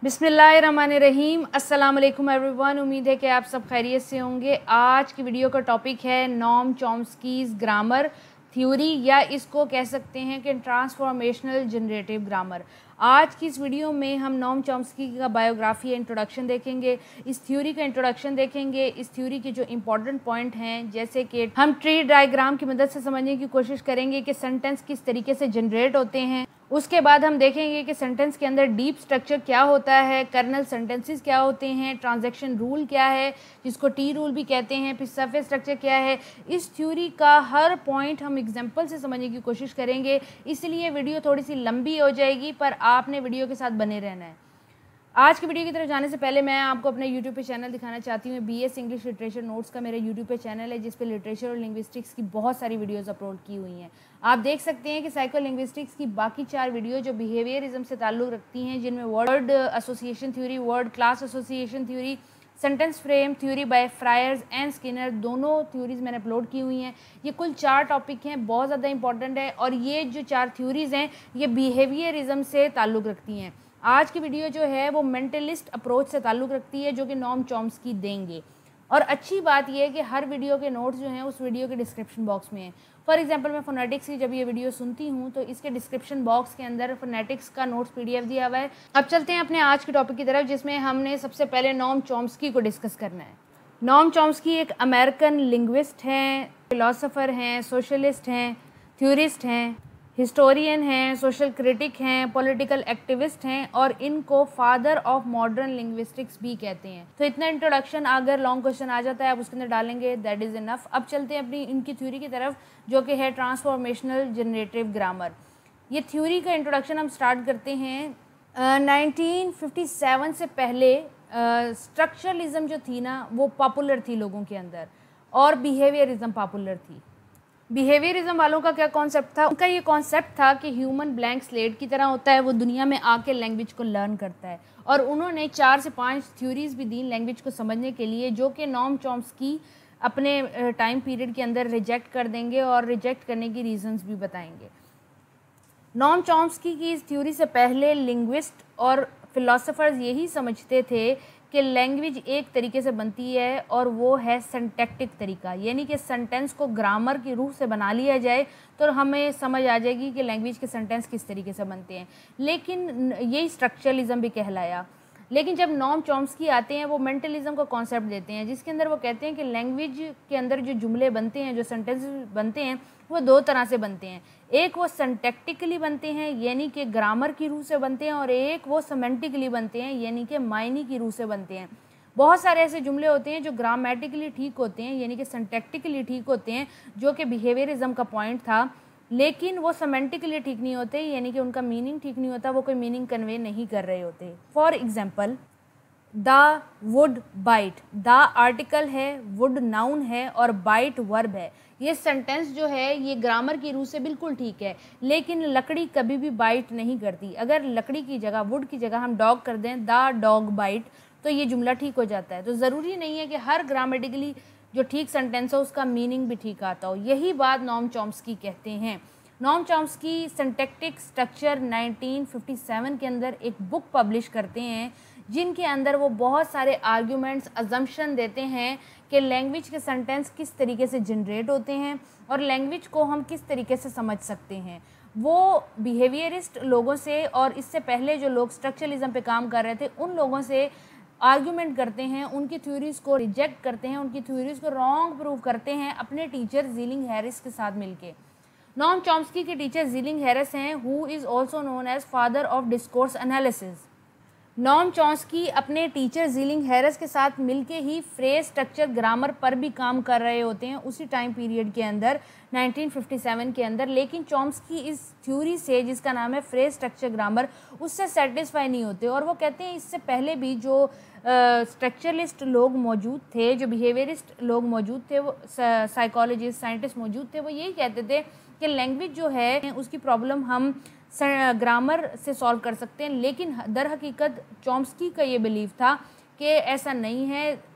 बिस्मिल्लाहिर्रहमानिर्रहीम। अस्सलाम वालेकुम एवरीवन। उम्मीद है कि आप सब खैरियत से होंगे। आज की वीडियो का टॉपिक है नॉम चॉम्स्कीज़ ग्रामर थ्योरी, या इसको कह सकते हैं कि ट्रांसफॉर्मेशनल जनरेटिव ग्रामर। आज की इस वीडियो में हम नॉम चॉम्स्की का बायोग्राफी या इंट्रोडक्शन देखेंगे, इस थ्योरी का इंट्रोडक्शन देखेंगे, इस थ्योरी के जो इंपॉर्टेंट पॉइंट हैं, जैसे कि हम ट्री डायग्राम की मदद से समझने की कोशिश करेंगे कि सेंटेंस किस तरीके से जनरेट होते हैं। उसके बाद हम देखेंगे कि सेंटेंस के अंदर डीप स्ट्रक्चर क्या होता है, कर्नल सेंटेंसेस क्या होते हैं, ट्रांजैक्शन रूल क्या है जिसको टी रूल भी कहते हैं, फिर सरफेस स्ट्रक्चर क्या है। इस थ्योरी का हर पॉइंट हम एग्जांपल से समझने की कोशिश करेंगे, इसलिए वीडियो थोड़ी सी लंबी हो जाएगी, पर आपने वीडियो के साथ बने रहना है। आज की वीडियो की तरफ जाने से पहले मैं आपको अपने यूट्यूब पे चैनल दिखाना चाहती हूँ। BS इंग्लिश लिटरेचर नोट्स का मेरा यूट्यूब पे चैनल है, जिस पे लिटरेचर और लिंग्विस्टिक्स की बहुत सारी वीडियोस अपलोड की हुई हैं। आप देख सकते हैं कि साइको लिंग्विस्टिक्स की बाकी 4 वीडियो जो बिहेवियरिज्म से ताल्लुक़ रखती हैं, जिनमें word association theory, word class association theory, sentence frame theory by Fries and Skinner, दोनों थ्योरीज मैंने अपलोड की हुई हैं। ये कुल 4 टॉपिक हैं, बहुत ज़्यादा इंपॉर्टेंट है, और ये जो 4 थ्योरीज़ हैं ये बिहेवियरिज्म से ताल्लुक़ रखती हैं। आज की वीडियो जो है वो मेंटलिस्ट अप्रोच से ताल्लुक़ रखती है, जो कि नॉम चॉम्स्की देंगे। और अच्छी बात यह है कि हर वीडियो के नोट्स जो हैं उस वीडियो के डिस्क्रिप्शन बॉक्स में हैं। फॉर एग्जांपल मैं फोनेटिक्स की जब ये वीडियो सुनती हूँ तो इसके डिस्क्रिप्शन बॉक्स के अंदर फोनेटिक्स का नोट्स PDF दिया हुआ है। अब चलते हैं अपने आज के टॉपिक की तरफ, जिसमें हमने सबसे पहले नॉम चॉम्स्की को डिस्कस करना है। नॉम चॉम्स्की एक अमेरिकन लिंग्विस्ट हैं, फिलोसोफर हैं, सोशलिस्ट हैं, थ्योरिस्ट हैं, हिस्टोरियन हैं, सोशल क्रिटिक हैं, पॉलिटिकल एक्टिविस्ट हैं, और इनको फादर ऑफ मॉडर्न लिंग्विस्टिक्स भी कहते हैं। तो इतना इंट्रोडक्शन, अगर लॉन्ग क्वेश्चन आ जाता है आप उसके अंदर डालेंगे, दैट इज़ इनफ। अब चलते हैं अपनी इनकी थ्योरी की तरफ, जो कि है ट्रांसफॉर्मेशनल जनरेटिव ग्रामर। ये थ्योरी का इंट्रोडक्शन हम स्टार्ट करते हैं 1957 से पहले। स्ट्रक्चरलिज्म जो थी ना वो पॉपुलर थी लोगों के अंदर, और बिहेवियरिज्म पॉपुलर थी। बिहेवियरिज्म वालों का क्या कॉन्सेप्ट था? उनका ये कॉन्सेप्ट था कि ह्यूमन ब्लैंक स्लेट की तरह होता है, वो दुनिया में आके लैंग्वेज को लर्न करता है। और उन्होंने 4 से 5 थ्योरीज भी दी लैंग्वेज को समझने के लिए, जो कि नॉम चॉम्स्की अपने टाइम पीरियड के अंदर रिजेक्ट कर देंगे, और रिजेक्ट करने की रीजंस भी बताएंगे। नॉम चॉम्स्की की इस थ्योरी से पहले लिंग्विस्ट और फिलोसोफर्स यही समझते थे कि लैंग्वेज एक तरीके से बनती है, और वो है सिंटैक्टिक तरीका, यानी कि सेंटेंस को ग्रामर की रूह से बना लिया जाए तो हमें समझ आ जाएगी कि लैंग्वेज के सेंटेंस किस तरीके से बनते हैं। लेकिन यही स्ट्रक्चरलिज्म भी कहलाया। लेकिन जब नॉम चॉम्स्की आते हैं वो मेंटलिज्म का कॉन्सेप्ट देते हैं, जिसके अंदर वो कहते हैं कि लैंग्वेज के अंदर जो जुमले बनते हैं, जो सेंटेंस बनते हैं, वो 2 तरह से बनते हैं। एक वो सिंटैक्टिकली बनते हैं, यानी कि ग्रामर की रूह से बनते हैं, और एक वो सेमेंटिकली बनते हैं, यानी कि मायने की रूह से बनते हैं। बहुत सारे ऐसे जुमले होते हैं जो ग्रामेटिकली ठीक होते हैं, यानी कि सिंटैक्टिकली ठीक होते हैं, जो कि बिहेवियरिज्म का पॉइंट था, लेकिन वो सेमेंटिकली ठीक नहीं होते, यानी कि उनका मीनिंग ठीक नहीं होता, वो कोई मीनिंग कन्वे नहीं कर रहे होते। For example, the wood bite, the article है, वुड नाउन है, और बाइट वर्ब है। ये सेंटेंस जो है ये ग्रामर की रूह से बिल्कुल ठीक है, लेकिन लकड़ी कभी भी बाइट नहीं करती। अगर लकड़ी की जगह, वुड की जगह हम डॉग कर दें, द डॉग बाइट, तो ये जुमला ठीक हो जाता है। तो ज़रूरी नहीं है कि हर ग्रामेटिकली जो ठीक सेंटेंस हो उसका मीनिंग भी ठीक आता हो। यही बात नॉम चॉम्स्की कहते हैं। नॉम चॉम्स्की सिंटैक्टिक स्ट्रक्चर 1957 के अंदर एक बुक पब्लिश करते हैं, जिनके अंदर वो बहुत सारे आर्ग्यूमेंट्स, अजम्पशन देते हैं कि लैंग्वेज के सेंटेंस किस तरीके से जनरेट होते हैं, और लैंग्वेज को हम किस तरीके से समझ सकते हैं। वो बिहेवियरिस्ट लोगों से, और इससे पहले जो लोग स्ट्रक्चरलिज्म पे काम कर रहे थे, उन लोगों से आर्ग्यूमेंट करते हैं, उनकी थ्योरीज को रिजेक्ट करते हैं, उनकी थ्योरीज को रॉन्ग प्रूव करते हैं, अपने टीचर ज़ीलिंग हैरिस के साथ मिलके। नॉम चॉम्स्की के टीचर ज़ीलिंग हैरिस हैं, who is also known as father of discourse analysis. Noam Chomsky अपने टीचर ज़ीलिंग हैरिस के साथ मिलके ही फ्रेज स्ट्रक्चर ग्रामर पर भी काम कर रहे होते हैं उसी टाइम पीरियड के अंदर, 1957 के अंदर। लेकिन चॉम्स्की इस थ्योरी से, जिसका नाम है फ्रेज स्ट्रक्चर ग्रामर, उससे सेटिस्फाई नहीं होते, और वो कहते हैं इससे पहले भी जो स्ट्रक्चरलिस्ट लोग मौजूद थे, जो बिहेवियरिस्ट लोग मौजूद थे, वो साइकोलॉजिस्ट, साइंटिस्ट मौजूद थे, वो यही कहते थे कि लैंग्वेज जो है उसकी प्रॉब्लम हम ग्रामर से सॉल्व कर सकते हैं। लेकिन दर हकीकत चॉम्स्की का ये बिलीव था कि ऐसा नहीं है,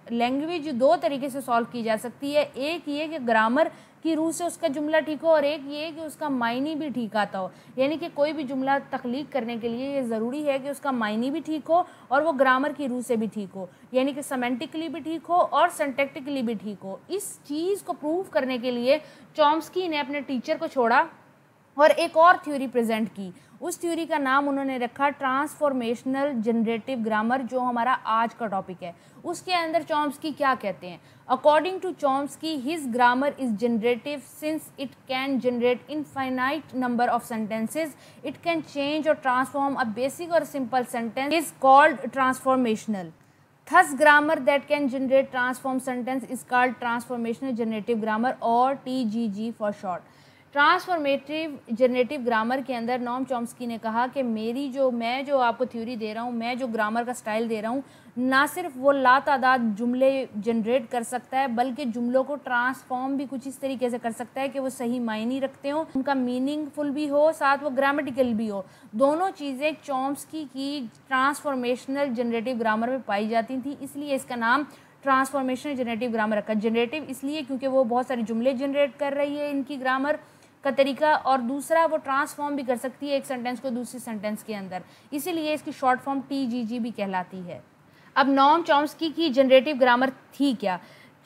लैंग्वेज दो तरीके से सॉल्व की जा सकती है। एक ये कि ग्रामर की रूह से उसका जुमला ठीक हो, और एक ये कि उसका मायने भी ठीक आता हो। यानी कि कोई भी जुमला तख्लीक करने के लिए ये ज़रूरी है कि उसका मायने भी ठीक हो और वो ग्रामर की रूह से भी ठीक हो, यानी कि सेमेंटिकली भी ठीक हो और सिंटैक्टिकली भी ठीक हो। इस चीज़ को प्रूव करने के लिए चॉम्स्की ने अपने टीचर को छोड़ा और एक और थ्योरी प्रेजेंट की। उस थ्योरी का नाम उन्होंने रखा ट्रांसफॉर्मेशनल जनरेटिव ग्रामर, जो हमारा आज का टॉपिक है। उसके अंदर चॉम्स्की क्या कहते हैं? According to Chomsky, his grammar is generative since it can generate infinite number of sentences, it can change or transform a basic or simple sentence is called transformational. Thus, grammar that can generate transform sentence is called transformational generative grammar or TGG for short. Transformative generative grammar के अंदर Noam Chomsky ने कहा कि मैं जो आपको theory दे रहा हूँ, मैं जो ग्रामर का स्टाइल दे रहा हूँ, ना सिर्फ वो लातादाद जुमले जनरेट कर सकता है, बल्कि जुमलों को ट्रांसफॉर्म भी कुछ इस तरीके से कर सकता है कि वो सही मायने रखते हो, उनका मीनिंगफुल भी हो, साथ वो ग्रामेटिकल भी हो। दोनों चीज़ें चॉम्स्की की ट्रांसफॉर्मेशनल जनरेटिव ग्रामर में पाई जाती थी, इसलिए इसका नाम ट्रांसफॉर्मेशनल जनरेटिव ग्रामर रखा। जनरेटिव इसलिए क्योंकि वो बहुत सारे जुमले जनरेट कर रही है इनकी ग्रामर का तरीका, और दूसरा वो ट्रांसफॉर्म भी कर सकती है एक सेंटेंस को दूसरे सेंटेंस के अंदर, इसीलिए इसकी शॉर्ट फॉर्म TGG भी कहलाती है। अब नॉम चॉम्स्की की जनरेटिव ग्रामर थी क्या?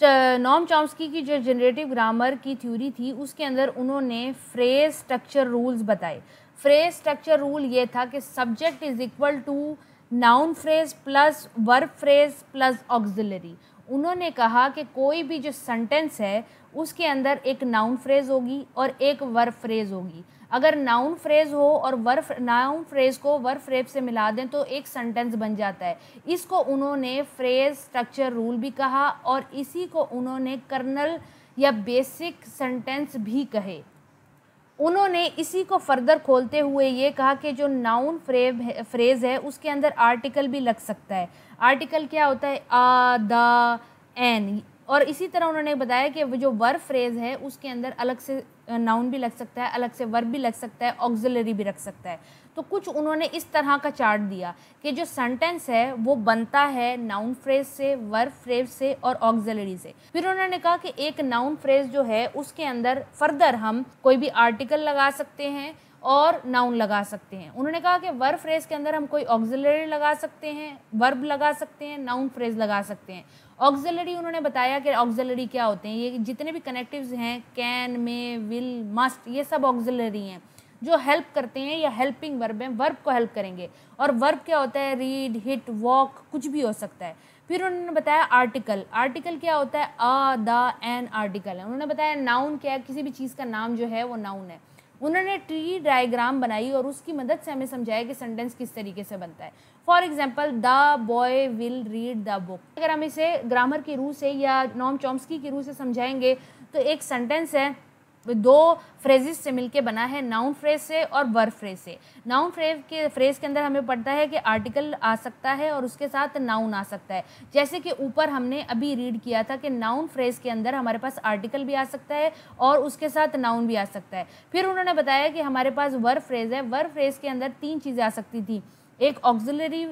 नॉम चॉम्स्की की जो जनरेटिव ग्रामर की थ्योरी थी उसके अंदर उन्होंने फ्रेज स्ट्रक्चर रूल्स बताए। फ्रेज स्ट्रक्चर रूल ये था कि subject is equal to noun phrase plus verb phrase plus auxiliary. उन्होंने कहा कि कोई भी जो सेंटेंस है उसके अंदर एक नाउन फ्रेज होगी और एक वर्ब फ्रेज होगी। अगर नाउन फ्रेज हो और नाउन फ्रेज को वर्ब फ्रेज से मिला दें तो एक सेंटेंस बन जाता है। इसको उन्होंने फ्रेज स्ट्रक्चर रूल भी कहा और इसी को उन्होंने कर्नल या बेसिक सेंटेंस भी कहे। उन्होंने इसी को फर्दर खोलते हुए ये कहा कि जो नाउन फ्रेज है उसके अंदर आर्टिकल भी लग सकता है। आर्टिकल क्या होता है? A, the, an. और इसी तरह उन्होंने बताया कि जो वर्ब फ्रेज है उसके अंदर अलग से नाउन भी लग सकता है, अलग से वर्ब भी लग सकता है, ऑक्सिलरी भी रख सकता है। तो कुछ उन्होंने इस तरह का चार्ट दिया कि जो सेंटेंस है वो बनता है नाउन फ्रेज से, वर्ब फ्रेज से और ऑक्सिलरी से। फिर उन्होंने कहा कि एक नाउन फ्रेज जो है उसके अंदर फर्दर हम कोई भी आर्टिकल लगा सकते हैं और नाउन लगा सकते हैं। उन्होंने कहा कि वर्ब फ्रेज के अंदर हम कोई ऑक्सिलरी लगा सकते हैं, वर्ब लगा सकते हैं, नाउन फ्रेज लगा सकते हैं। ऑक्सिलरी उन्होंने बताया कि ऑक्सिलरी क्या होते हैं। ये जितने भी कनेक्टिव्स हैं, कैन, मे, विल, मस्ट, ये सब ऑक्सिलरी हैं जो हेल्प करते हैं या हेल्पिंग वर्ब हैं, वर्ब को हेल्प करेंगे। और वर्ब क्या होता है? रीड, हिट, वॉक, कुछ भी हो सकता है। फिर उन्होंने बताया आर्टिकल। आर्टिकल क्या होता है? आ, द, एन आर्टिकल है। उन्होंने बताया नाउन क्या है? किसी भी चीज़ का नाम जो है वो नाउन है। उन्होंने ट्री डायग्राम बनाई और उसकी मदद से हमें समझाया कि सेंटेंस किस तरीके से बनता है। For example, the boy will read the book. अगर हम इसे ग्रामर की रूह से या नॉम चॉम्स्की की रूह से समझाएंगे तो एक सेंटेंस है दो फ्रेजेस से मिलके बना है, नाउन फ्रेज से और वर्ब फ्रेज से। नाउन फ्रेज के अंदर हमें पड़ता है कि आर्टिकल आ सकता है और उसके साथ नाउन आ सकता है। जैसे कि ऊपर हमने अभी रीड किया था कि नाउन फ्रेज के अंदर हमारे पास आर्टिकल भी आ सकता है और उसके साथ नाउन भी आ सकता है। फिर उन्होंने बताया कि हमारे पास वर्ब फ्रेज है। वर्ब फ्रेज के अंदर तीन चीज़ें आ सकती थी, एक ऑक्सिलरी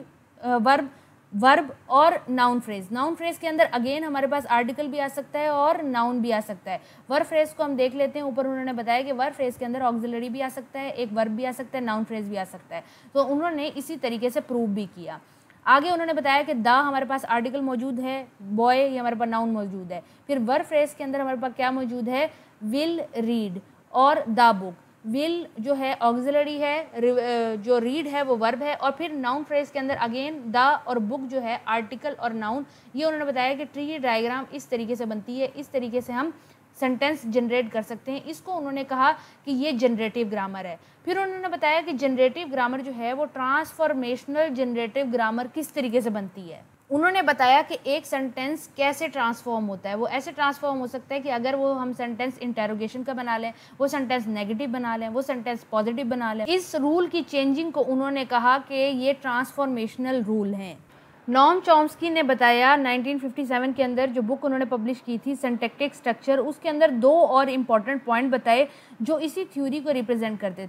वर्ब और नाउन फ्रेज। नाउन फ्रेज के अंदर अगेन हमारे पास आर्टिकल भी आ सकता है और नाउन भी आ सकता है। वर्ब फ्रेज को हम देख लेते हैं। ऊपर उन्होंने बताया कि वर्ब फ्रेज के अंदर ऑक्सिलरी भी आ सकता है, एक वर्ब भी आ सकता है, नाउन फ्रेज भी आ सकता है। तो उन्होंने इसी तरीके से प्रूव भी किया। आगे उन्होंने बताया कि द हमारे पास आर्टिकल मौजूद है, बॉय ये हमारे पास नाउन मौजूद है। फिर वर्ब फ्रेज के अंदर हमारे पास क्या मौजूद है? विल रीड और द बुक। विल जो है ऑक्सिलरी है, जो रीड है वो वर्ब है, और फिर नाउन फ्रेज के अंदर अगेन द और बुक जो है आर्टिकल और नाउन। ये उन्होंने बताया कि ट्री डायग्राम इस तरीके से बनती है, इस तरीके से हम सेंटेंस जनरेट कर सकते हैं। इसको उन्होंने कहा कि ये जनरेटिव ग्रामर है। फिर उन्होंने बताया कि जनरेटिव ग्रामर जो है वो ट्रांसफॉर्मेशनल जनरेटिव ग्रामर किस तरीके से बनती है। उन्होंने बताया कि एक सेंटेंस कैसे ट्रांसफॉर्म होता है। वो ऐसे ट्रांसफॉर्म हो सकता है कि अगर वो हम सेंटेंस इंटेरोगेशन का बना लें, वो सेंटेंस नेगेटिव बना लें, वो सेंटेंस पॉजिटिव बना लें। इस रूल की चेंजिंग को उन्होंने कहा कि ये ट्रांसफॉर्मेशनल रूल हैं। नॉम चॉम्स्की ने बताया 1957 के अंदर जो बुक उन्होंने पब्लिश की थी सिंटैक्टिक स्ट्रक्चर, उसके अंदर दो और इम्पॉर्टेंट पॉइंट बताए जो इसी थ्योरी को रिप्रेजेंट करते थे।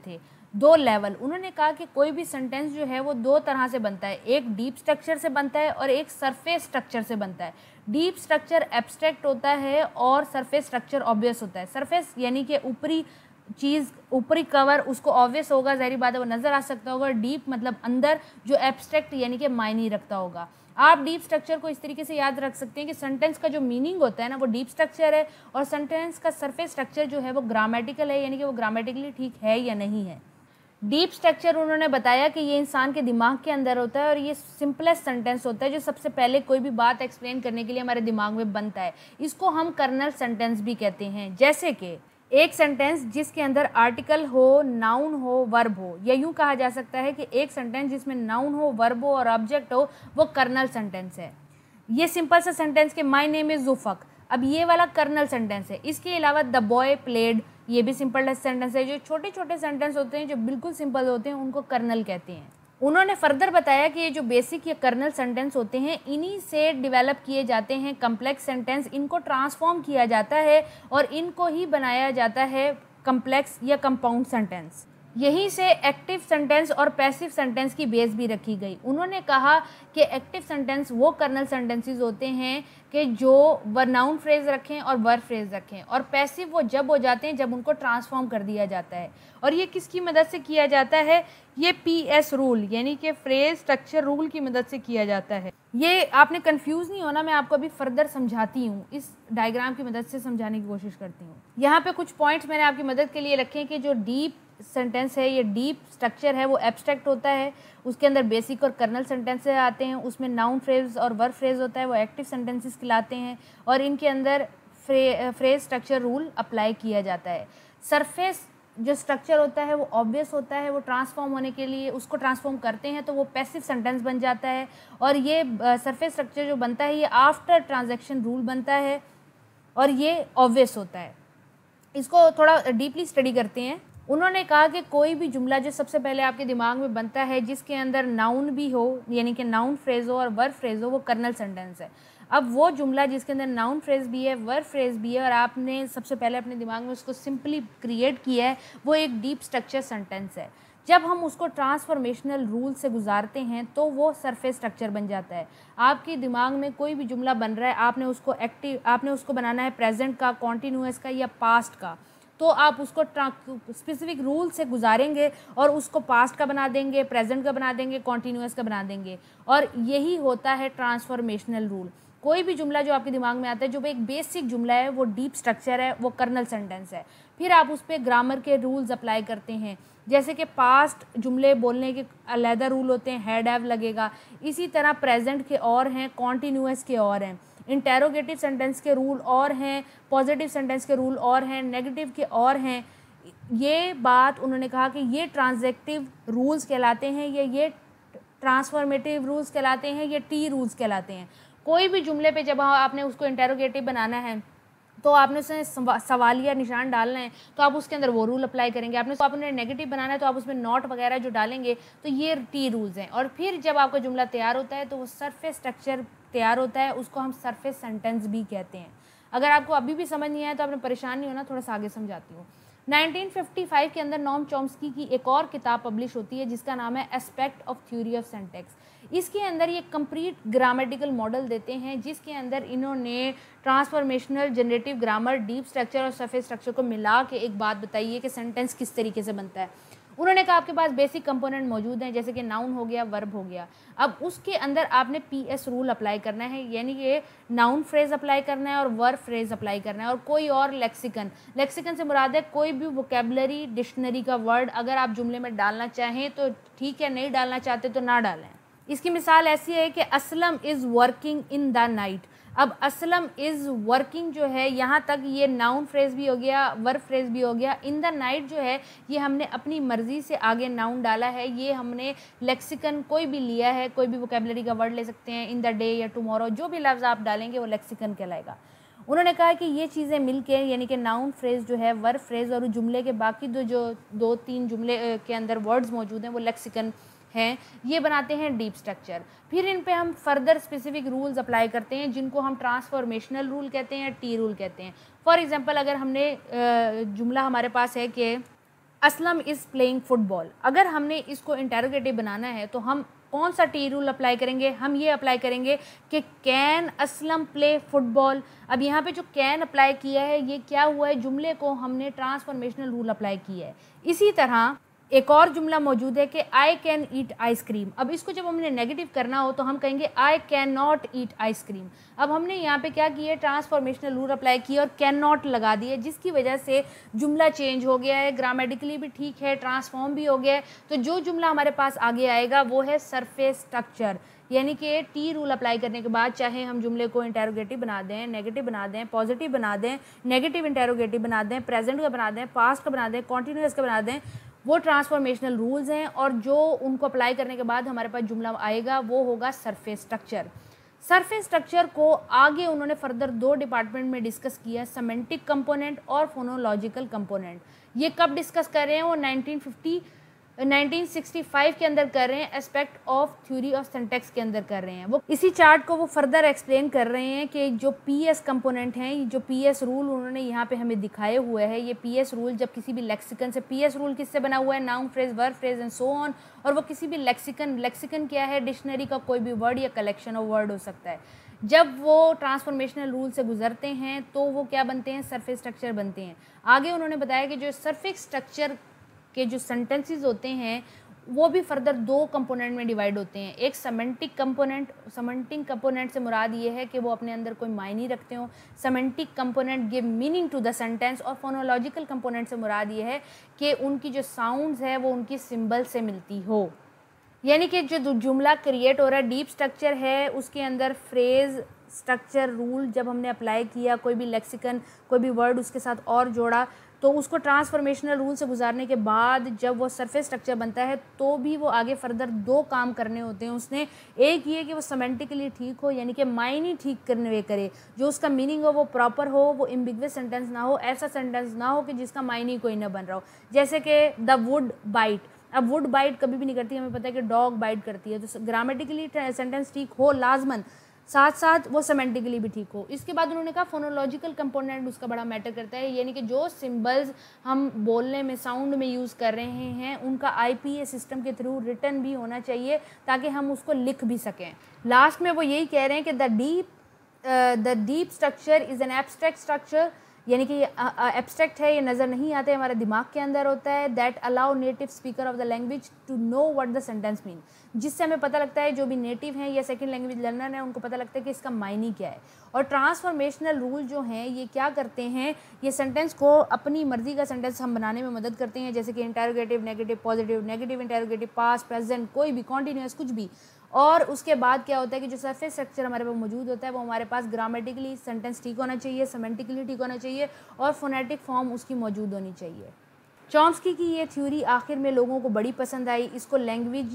दो लेवल। उन्होंने कहा कि कोई भी सेंटेंस जो है वो दो तरह से बनता है, एक डीप स्ट्रक्चर से बनता है और एक सरफेस स्ट्रक्चर से बनता है। डीप स्ट्रक्चर एब्स्ट्रैक्ट होता है और सरफेस स्ट्रक्चर ऑब्वियस होता है। सरफेस यानी कि ऊपरी चीज़, ऊपरी कवर, उसको ऑब्वियस होगा, ज़ाहिर बात है वो नज़र आ सकता होगा। डीप मतलब अंदर, जो एब्स्ट्रैक्ट यानी कि मायने रखता होगा। आप डीप स्ट्रक्चर को इस तरीके से याद रख सकते हैं कि सेंटेंस का जो मीनिंग होता है ना वो डीप स्ट्रक्चर है, और सेंटेंस का सरफेस स्ट्रक्चर जो है वो ग्रामेटिकल है, यानी कि वो ग्रामेटिकली ठीक है या नहीं है। डीप स्ट्रक्चर उन्होंने बताया कि ये इंसान के दिमाग के अंदर होता है और ये सिंपलेस्ट सेंटेंस होता है जो सबसे पहले कोई भी बात एक्सप्लेन करने के लिए हमारे दिमाग में बनता है। इसको हम कर्नल सेंटेंस भी कहते हैं। जैसे कि एक सेंटेंस जिसके अंदर आर्टिकल हो, नाउन हो, वर्ब हो, या यूँ कहा जा सकता है कि एक सेंटेंस जिसमें नाउन हो, वर्ब हो और ऑब्जेक्ट हो, वो कर्नल सेंटेंस है। ये सिंपल सा सेंटेंस के माय नेम इज़ जुफक, अब ये वाला कर्नल सेंटेंस है। इसके अलावा द बॉय प्लेड, ये भी सिंपल सेंटेंस है। जो छोटे छोटे सेंटेंस होते हैं जो बिल्कुल सिंपल होते हैं उनको कर्नल कहते हैं। उन्होंने फर्दर बताया कि ये जो बेसिक या कर्नल सेंटेंस होते हैं इन्हीं से डेवलप किए जाते हैं कम्प्लेक्स सेंटेंस, इनको ट्रांसफॉर्म किया जाता है और इनको ही बनाया जाता है कम्प्लेक्स या कंपाउंड सेंटेंस। यहीं से एक्टिव सेंटेंस और पैसिव सेंटेंस की बेस भी रखी गई। उन्होंने कहा कि एक्टिव सेंटेंस वो कर्नल सेंटेंसेस होते हैं कि जो नाउन फ्रेज रखें और वर्ब फ्रेज रखें, और पैसिव वो जब हो जाते हैं जब उनको ट्रांसफॉर्म कर दिया जाता है। और ये किसकी मदद से किया जाता है? ये PS रूल यानी कि फ्रेज स्ट्रक्चर रूल की मदद से किया जाता है। ये आपने कंफ्यूज नहीं होना, मैं आपको अभी फर्दर समझाती हूँ, इस डायग्राम की मदद से समझाने की कोशिश करती हूँ। यहाँ पे कुछ पॉइंट्स मैंने आपकी मदद के लिए रखे हैं कि जो डीप सेंटेंस है, ये डीप स्ट्रक्चर है, वो एब्स्ट्रैक्ट होता है, उसके अंदर बेसिक और कर्नल सेंटेंसेस आते हैं, उसमें नाउन फ्रेज और वर्ब फ्रेज होता है, वो एक्टिव सेंटेंसेस कहलाते हैं, और इनके अंदर फ्रेज स्ट्रक्चर रूल अप्लाई किया जाता है। सरफेस जो स्ट्रक्चर होता है वो ऑब्वियस होता है, वो ट्रांसफॉर्म होने के लिए उसको ट्रांसफॉर्म करते हैं तो वो पैसिव सेंटेंस बन जाता है, और ये सरफेस स्ट्रक्चर जो बनता है ये आफ्टर ट्रांजैक्शन रूल बनता है और ये ऑब्वियस होता है। इसको थोड़ा डीपली स्टडी करते हैं। उन्होंने कहा कि कोई भी जुमला जो सबसे पहले आपके दिमाग में बनता है जिसके अंदर नाउन भी हो, यानी कि नाउन फ्रेज हो और वर्ब फ्रेज हो, वो कर्नल सेंटेंस है। अब वो जुमला जिसके अंदर नाउन फ्रेज भी है, वर्ब फ्रेज भी है, और आपने सबसे पहले अपने दिमाग में उसको सिंपली क्रिएट किया है, वो एक डीप स्ट्रक्चर सेंटेंस है। जब हम उसको ट्रांसफॉर्मेशनल रूल से गुजारते हैं तो वो सरफेस स्ट्रक्चर बन जाता है। आपके दिमाग में कोई भी जुमला बन रहा है, आपने उसको बनाना है प्रेजेंट का, कॉन्टीन्यूअस का या पास्ट का, तो आप उसको स्पेसिफिक रूल से गुजारेंगे और उसको पास्ट का बना देंगे, प्रेजेंट का बना देंगे, कॉन्टीन्यूअस का बना देंगे, और यही होता है ट्रांसफॉर्मेशनल रूल। कोई भी जुमला जो आपके दिमाग में आता है जो एक बेसिक जुमला है वो डीप स्ट्रक्चर है, वो कर्नल सेंटेंस है। फिर आप उस पर ग्रामर के रूल्स अप्लाई करते हैं, जैसे कि पास्ट जुमले बोलने के अलहदा रूल होते हैं, हैड हैव लगेगा। इसी तरह प्रेजेंट के और हैं, कॉन्टीन्यूअस के और हैं, इंटेरोगेटिव सेंटेंस के रूल और हैं, पॉजिटिव सेंटेंस के रूल और हैं, नेगेटिव के और हैं। ये बात उन्होंने कहा कि ये ट्रांजैक्टिव रूल्स कहलाते हैं, ये ट्रांसफॉर्मेटिव रूल्स कहलाते हैं, ये टी रूल्स कहलाते हैं। कोई भी जुमले पे जब आपने उसको इंटेरोगेटिव बनाना है तो आपने उसमें सवालिया निशान डालना है तो आप उसके अंदर वो रूल अप्लाई करेंगे। आपने नेगेटिव बनाना है तो आप उसमें नॉट वगैरह जो डालेंगे, तो ये टी रूल्स हैं। और फिर जब आपका जुमला तैयार होता है तो वो सरफेस स्ट्रक्चर तैयार होता है, उसको हम सरफेस सेंटेंस भी कहते हैं। अगर आपको अभी भी समझ नहीं आया तो आपने परेशान नहीं होना, थोड़ा सा आगे समझाती हूँ। 1955 के अंदर नॉम चॉम्स्की की एक और किताब पब्लिश होती है जिसका नाम है aspect of theory of syntax. इसके अंदर ये कंप्लीट ग्रामेटिकल मॉडल देते हैं जिसके अंदर इन्होंने transformational, generative grammar, deep structure और सरफेस स्ट्रक्चर को मिला के एक बात बताई है कि सेंटेंस किस तरीके से बनता है। उन्होंने कहा आपके पास बेसिक कंपोनेंट मौजूद हैं जैसे कि नाउन हो गया, वर्ब हो गया। अब उसके अंदर आपने PS रूल अप्लाई करना है, यानी कि नाउन फ्रेज अप्लाई करना है और वर्ब फ्रेज अप्लाई करना है, और कोई और लेक्सिकन से मुराद है कोई भी वोकेबलरी, डिक्शनरी का वर्ड अगर आप जुमले में डालना चाहें तो ठीक है, नहीं डालना चाहते तो ना डालें। इसकी मिसाल ऐसी है कि Aslam is working in the night. अब असलम इज़ वर्किंग जो है, यहाँ तक ये नाउन फ्रेज भी हो गया, वर्ब फ्रेज भी हो गया। इन द नाइट जो है ये हमने अपनी मर्ज़ी से आगे नाउन डाला है, ये हमने लेक्सिकन कोई भी लिया है, कोई भी वोकेबलरी का वर्ड ले सकते हैं, इन द डे या टुमारो, जो भी लफ्ज़ आप डालेंगे वो लेक्सिकन कहलाएगा। उन्होंने कहा कि ये चीज़ें मिलके यानी कि नाउन फ्रेज जो है, वर्ब फ्रेज और जुमले के बाकी जो 2-3 जुमले के अंदर वर्ड्स मौजूद हैं वो लेक्सिकन हैं, ये बनाते हैं डीप स्ट्रक्चर। फिर इन पे हम फर्दर स्पेसिफिक रूल्स अप्लाई करते हैं जिनको हम ट्रांसफॉर्मेशनल रूल कहते हैं, टी रूल कहते हैं। फॉर एग्जांपल अगर हमने जुमला हमारे पास है कि असलम इज़ प्लेइंग फुटबॉल। अगर हमने इसको इंटेरोगेटिव बनाना है तो हम कौन सा टी रूल अप्लाई करेंगे? हम ये अप्लाई करेंगे कि कैन असलम प्ले फुटबॉल। अब यहाँ पे जो कैन अप्लाई किया है ये क्या हुआ है, जुमले को हमने ट्रांसफॉर्मेशनल रूल अप्लाई किया है। इसी तरह एक और जुमला मौजूद है कि आई कैन ईट आइसक्रीम। अब इसको जब हमने नेगेटिव करना हो तो हम कहेंगे I can not eat ice cream. अब हमने यहाँ पे क्या किया, ट्रांसफॉर्मेशनल रूल अप्लाई किया और कैन नॉट लगा दिए, जिसकी वजह से जुमला चेंज हो गया है, ग्रामेटिकली भी ठीक है, ट्रांसफॉर्म भी हो गया है। तो जो जुमला हमारे पास आगे आएगा वो है सरफेस स्ट्रक्चर, यानी कि टी रूल अप्लाई करने के बाद चाहे हम जुमले को इंटेरोगेटिव बना दें, नेगेटिव बना दें, पॉजिटिव बना दें, नेगेटिव इंटेरोगेटिव बना दें, प्रेजेंट का बना दें, पास्ट का बना दें, कॉन्टीन्यूअस का बना दें, वो ट्रांसफॉर्मेशनल रूल्स हैं। और जो उनको अप्लाई करने के बाद हमारे पास जुमला आएगा वो होगा सरफेस स्ट्रक्चर। सरफेस स्ट्रक्चर को आगे उन्होंने फर्दर 2 डिपार्टमेंट में डिस्कस किया, सेमेंटिक कंपोनेंट और फोनोलॉजिकल कंपोनेंट। ये कब डिस्कस कर रहे हैं? वो 1965 के अंदर कर रहे हैं, aspect of theory of syntax के अंदर कर रहे हैं। वो इसी चार्ट को वो फर्दर एक्सप्लेन कर रहे हैं कि जो पीएस कंपोनेंट हैं, जो पीएस रूल उन्होंने यहाँ पे हमें दिखाए हुए हैं, ये पीएस रूल जब किसी भी लेक्सिकन से, पीएस रूल किससे बना हुआ है? Noun phrase, verb phrase and so on. और वो किसी भी लेक्सिकन क्या है? डिक्शनरी का कोई भी वर्ड या कलेक्शन ऑफ वर्ड हो सकता है। जब वो ट्रांसफॉर्मेशनल रूल से गुजरते हैं तो वो क्या बनते हैं? सरफेस स्ट्रक्चर बनते हैं। आगे उन्होंने बताया कि जो सरफेस स्ट्रक्चर के जो सेंटेंसेस होते हैं वो भी फर्दर 2 कंपोनेंट में डिवाइड होते हैं। एक सेमेंटिक कंपोनेंट, सेमेंटिक कंपोनेंट से मुराद ये है कि वो अपने अंदर कोई मायने रखते हो, semantic component give meaning to the sentence. और फोनोलॉजिकल कंपोनेंट से मुराद ये है कि उनकी जो साउंड्स है वो उनकी सिंबल से मिलती हो, यानी कि जो जुमला क्रिएट हो रहा है, डीप स्ट्रक्चर है, उसके अंदर फ्रेज स्ट्रक्चर रूल जब हमने अप्लाई किया, कोई भी लेक्सिकन, कोई भी वर्ड उसके साथ और जोड़ा, तो उसको ट्रांसफॉर्मेशनल रूल से गुजारने के बाद जब वो सरफेस स्ट्रक्चर बनता है तो भी वो आगे फर्दर 2 काम करने होते हैं उसने। एक ये कि वो सेमेंटिकली ठीक हो, यानी कि मायने ठीक करने करे, जो उसका मीनिंग हो वो प्रॉपर हो, वो एम्बिगुअस सेंटेंस ना हो, ऐसा सेंटेंस ना हो कि जिसका मायने कोई ना बन रहा हो। जैसे कि द वुड बाइट। अब वुड बाइट कभी भी नहीं करती, हमें पता है कि डॉग बाइट करती है, तो ग्रामेटिकली सेंटेंस ठीक हो लाजमन, साथ साथ वो सेमेंटिकली भी ठीक हो। इसके बाद उन्होंने कहा फोनोलॉजिकल कंपोनेंट उसका बड़ा मैटर करता है, यानी कि जो सिंबल्स हम बोलने में, साउंड में यूज़ कर रहे हैं, उनका आईपीएस सिस्टम के थ्रू रिटन भी होना चाहिए ताकि हम उसको लिख भी सकें। लास्ट में वो यही कह रहे हैं कि the deep structure is an abstract structure, यानी कि ये एब्स्ट्रैक्ट है, ये नज़र नहीं आता है, हमारे दिमाग के अंदर होता है। That allow native speaker of the language to know what the sentence mean, जिससे हमें पता लगता है, जो भी नेटिव हैं या सेकंड लैंग्वेज लर्नर हैं उनको पता लगता है कि इसका मायने क्या है। और ट्रांसफॉर्मेशनल रूल जो हैं ये क्या करते हैं, ये सेंटेंस को अपनी मर्जी का सेंटेंस हम बनाने में मदद करते हैं, जैसे कि interrogative, negative, positive, negative interrogative, past, present, कोई भी, कॉन्टीन्यूअस, कुछ भी। और उसके बाद क्या होता है कि जो सरफेस स्ट्रक्चर हमारे पास मौजूद होता है वो हमारे पास ग्रामेटिकली सेंटेंस ठीक होना चाहिए, सेमेंटिकली ठीक होना चाहिए और फोनेटिक फॉर्म उसकी मौजूद होनी चाहिए। चॉम्स्की की ये थ्योरी आखिर में लोगों को बड़ी पसंद आई। इसको लैंग्वेज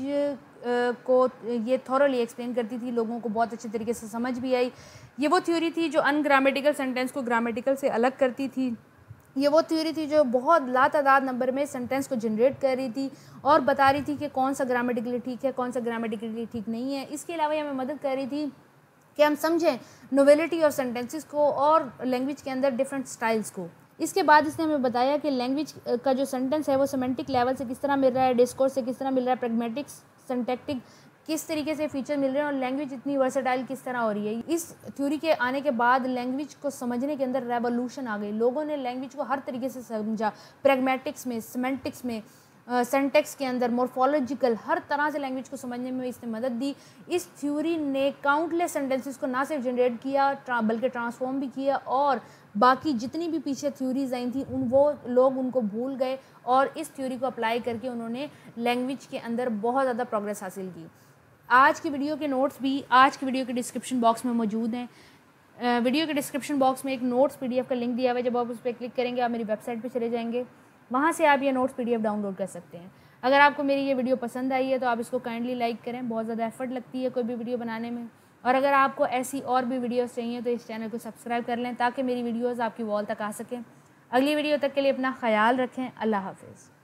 को ये थॉरली एक्सप्लेन करती थी, लोगों को बहुत अच्छे तरीके से समझ भी आई। ये वो थ्योरी थी जो अनग्रामेटिकल सेंटेंस को ग्रामेटिकल से अलग करती थी। ये वो थ्योरी थी जो बहुत लातादाद नंबर में सेंटेंस को जनरेट कर रही थी और बता रही थी कि कौन सा ग्रामेटिकली ठीक है, कौन सा ग्रामेटिकली ठीक नहीं है। इसके अलावा ये हमें मदद कर रही थी कि हम समझें नोवेलिटी ऑफ सेंटेंसेस को और लैंग्वेज के अंदर डिफरेंट स्टाइल्स को। इसके बाद इसने हमें बताया कि लैंग्वेज का जो सेंटेंस है वो सेमेंटिक लेवल से किस तरह मिल रहा है, डिस्कोर्स से किस तरह मिल रहा है, प्रैग्मेटिक, सिंटैक्टिक किस तरीके से फीचर मिल रहे हैं और लैंग्वेज इतनी वर्सेटाइल किस तरह हो रही है। इस थ्योरी के आने के बाद लैंग्वेज को समझने के अंदर रेवोल्यूशन आ गई। लोगों ने लैंग्वेज को हर तरीके से समझा, प्रैग्मेटिक्स में, सिमेंटिक्स में, सेंटेक्स के अंदर, मॉर्फोलॉजिकल, हर तरह से लैंग्वेज को समझने में इसने मदद दी। इस थ्योरी ने काउंटलेस सेंटेंसेस को ना सिर्फ जनरेट किया बल्कि ट्रांसफॉर्म भी किया और बाकी जितनी भी पीछे थ्योरीज आई थी वो लोग उनको भूल गए और इस थ्योरी को अप्लाई करके उन्होंने लैंग्वेज के अंदर बहुत ज़्यादा प्रोग्रेस हासिल की। आज की वीडियो के नोट्स भी आज की वीडियो के डिस्क्रिप्शन बॉक्स में मौजूद हैं। वीडियो के डिस्क्रिप्शन बॉक्स में एक नोट्स पीडीएफ का लिंक दिया हुआ है, जब आप उस पर क्लिक करेंगे आप मेरी वेबसाइट पे चले जाएंगे, वहाँ से आप ये नोट्स पीडीएफ डाउनलोड कर सकते हैं। अगर आपको मेरी ये वीडियो पसंद आई है तो आप इसको काइंडली लाइक करें, बहुत ज़्यादा एफर्ट लगती है कोई भी वीडियो बनाने में। और अगर आपको ऐसी और भी वीडियोस चाहिए तो इस चैनल को सब्सक्राइब कर लें ताकि मेरी वीडियोज़ आपकी वॉल तक आ सकें। अगली वीडियो तक के लिए अपना ख्याल रखें। अल्लाह हाफिज़।